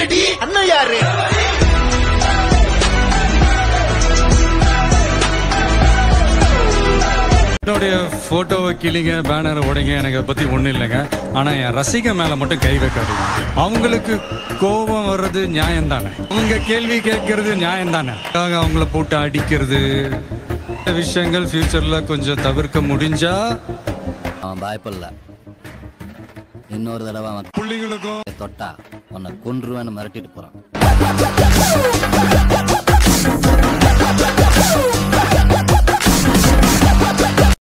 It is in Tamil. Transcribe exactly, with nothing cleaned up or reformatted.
என்னடி அண்ணன் யாரு? என்னுடைய போட்டோவை கிளிங்க, பேனரை உடைங்க, எனக்கு அதை பத்தி ஒண்ணும் இல்லைங்க. ஆனா என் ரசிக மேல மட்டும் கை வைக்காதீங்க. அவங்களுக்கு கோபம் வர்றது நியாயம் தானே, அவங்க கேள்வி கேட்கறது நியாயம் தானே. அவங்கள போட்டு அடிக்கிறது விஷயங்கள் ஃபியூச்சர்ல கொஞ்சம் தவிர்க்க முடிஞ்சா. அவன் பயப்படல, இன்னொரு தடவை அவன் பிள்ளைங்களுக்கும் தொட்டா உன்னை கொன்றுவேன்னு மிரட்டிட்டு போறான்.